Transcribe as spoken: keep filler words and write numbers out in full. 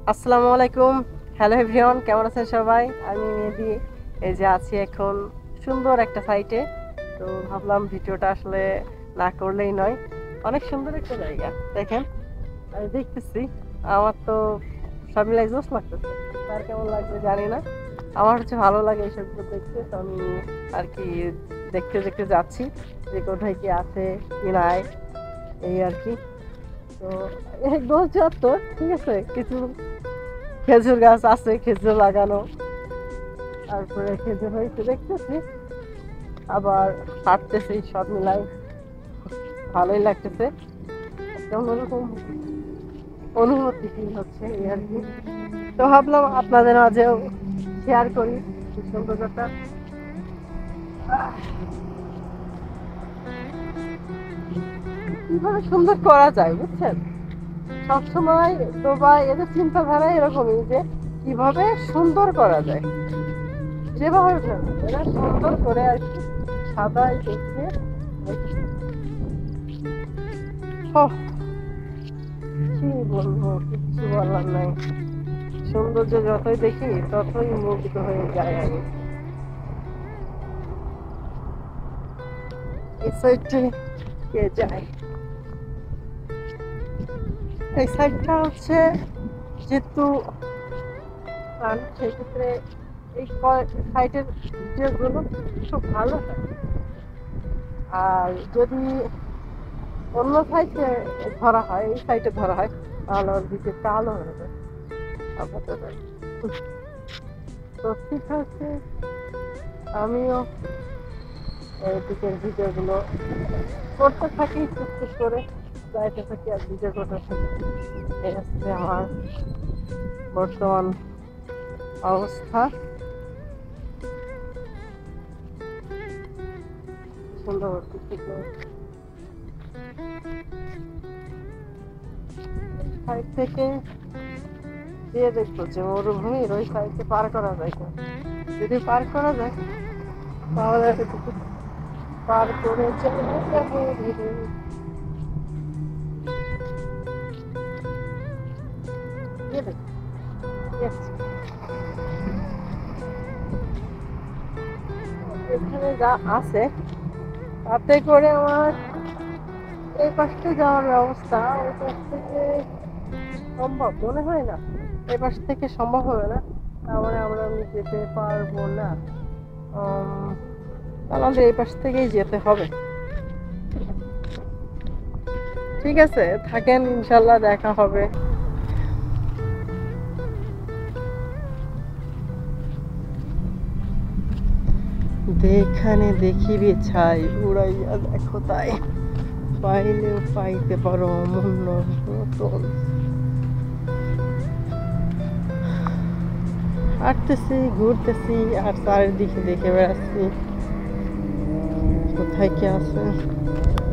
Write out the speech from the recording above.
আসসালামু আলাইকুম। Hello everyone, কেমন আছেন সবাই? আমি মেহেদি। এই যে আছি এখন সুন্দর একটা সাইটে। তো ভাবলাম ভিডিওটা আসলে না করলেই নয়। অনেক সুন্দর একটা জায়গা। দেখেন, আমি দেখতেছি। আমার তো সব মিলাই জোশ লাগতেছে। তার কেমন লাগবে জানি না। আমার হচ্ছে ভালো লাগে এইসবগুলো দেখতে। তো আমি আর কি দেখতে দেখতে যাচ্ছি যে কোথায় কি আছে কি নাই, এই আর কি। তো এই গোল চত্বর, ঠিক আছে, কিছু খেজুর গাছ আছে, খেজুর লাগানো, তারপরে খেজুর হয়েছে দেখতেছি, আবার হাঁটতেছি, সব মিলাই ভালোই লাগতেছে। একটা অন্যরকম অনুভূতি ফিল হচ্ছে, এই আর কি। তো ভাবলাম আপনাদের মাঝেও শেয়ার করি এই সৌন্দর্যটা। কিভাবে সুন্দর করা যায় বুঝছেন, সবসময় তো বা এদের চিন্তাধারা এরকমই যে কিভাবে সুন্দর করা যায়, যেভাবে হোক না কেন, এরা সুন্দর করে আর কি সাদাই দেখে। ওহ, কি বলবো, কিচ্ছু বলার নাই। সৌন্দর্য যতই দেখি ততই মুগ্ধ হয়ে যায় আমি। এই সাইডে কে যায়? এই সাইডটা হচ্ছে যেহেতু প্রাণ, সেক্ষেত্রে এই সাইডের ভিডিওগুলো খুব ভালো হয়। আর যদি অন্য সাইডে ধরা হয়, এই সাইডে ধরা হয়, তাহলে ওর ভিডিওটা আলো হয়ে যায়। আপাতত তো ঠিক আছে, আমিও এই দিকের ভিডিওগুলো করতে থাকি, টুকটুক করে যাইতে থাকি আর ভিডিও করতে থাকি। এই হচ্ছে আমার বর্তমান অবস্থা। সুন্দর থেকে সাইড থেকে দিয়ে দেখবো যে মরুভূমির ওই সাইডে পার করা যায় কিনা। যদি পার করা যায় তাহলে পার করে চলে যাবো ধীরে। দিয়ে দেখো, এখানে যা আছে তাতে করে আমার এই পাশে যাওয়ার ব্যবস্থা ওই পাশ থেকে সম্ভব মনে হয় না। এই পাশ থেকে সম্ভব হবে না, তাহলে আমরা আমি যেতে পারবো না। উম, তাহলে আমাদের এই পাশ থেকেই যেতে হবে। ঠিক আছে, থাকেন, ইনশাল্লাহ দেখা হবে। দেখানে দেখিবে ছাই উড়াইয়া দেখো তাই, পাইলেও পাইতে পারো অমূল্য রতন। হাঁটতেছি, ঘুরতেছি আর চারিদিকে দেখে বেড়াচ্ছি কোথায় কি আছে।